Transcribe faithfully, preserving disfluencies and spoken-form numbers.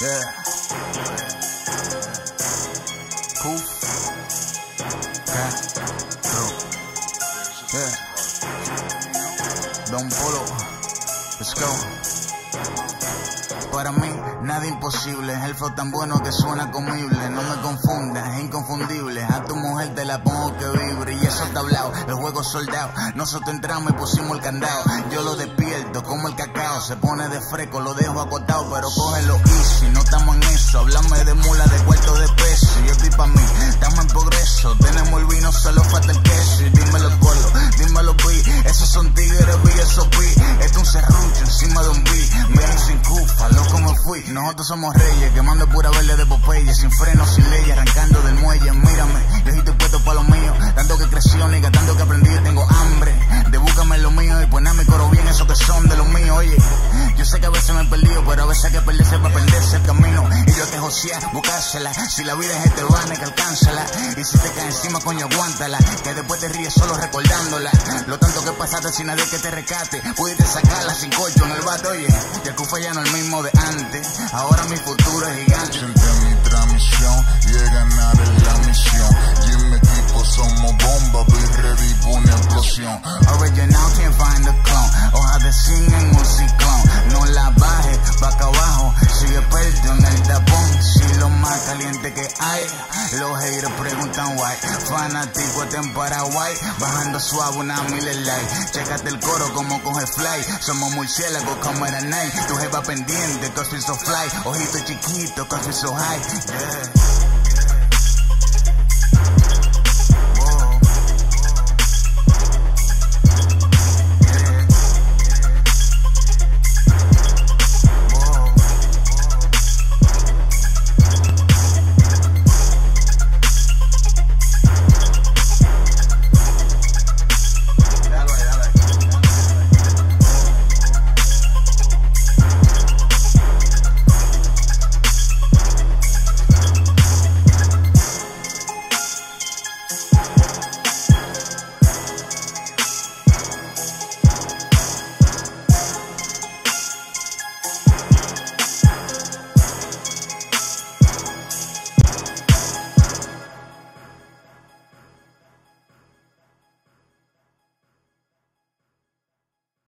Yeah. Cool. Castro. Yeah. Don Polo. Let's go. Para mí, nada imposible. El flow tan bueno que suena comible. No me confundas, es inconfundible. A tu mujer te la pongo que vibre. Y eso está hablado, el juego soldado. Nosotros entramos y pusimos el candado. Yo lo despierto como el cacao. Se pone de fresco, lo dejo acotado. Pero cógelo easy, no estamos en eso. Háblame de mula, de cuarto de peso. Yo estoy pa' mí, estamos en progreso. Tenemos el vino, solo falta el queso. Y dímelo colo, dímelo B. Esos son tigres, B S O P. Esto es un serrucho encima de un B. Me dicen cufa, loco me fui. Nosotros somos reyes, quemando pura verde de Popeye. Sin freno, sin ley, arrancando del muelle. Mírame, yo estoy puesto pa' lo mío. Tanto que creció, nigga, tanto que aprendí. Tengo hambre de búscame lo mío. Y pues nada, me coro bien, esos que son de los míos. Oye, yo sé que a veces me he perdido, pero a veces hay que perderse para perderse el camino. Y yo te josea, buscársela. Si la vida es este vane, que alcánzala. Y si te cae encima, coño, aguántala. Que después te ríes solo recordándola. Lo tanto que pasaste sin nadie que te rescate. Pudiste sacarla sin colcho en el bate, oye. Y el cufa ya no es el mismo de antes. Ahora mi futuro es gigante. Siente mi transmisión y he ganar en la misión. Y en mi equipo somos bomba, be ready por una explosión. Original can't find the clone. Hoja de zinc en un ciclón. No la bajes, pa' acá abajo. Sigue perdido en el tapón. Si lo más caliente que hay. Los haters preguntan why. Fanático en Paraguay. Bajando suave una Miller Lite. Chécate el coro como coge fly. Somos murciélagos como era night. Tu jeva pendiente, cause we so fly. Ojito chiquito, cause we so high. Yeah.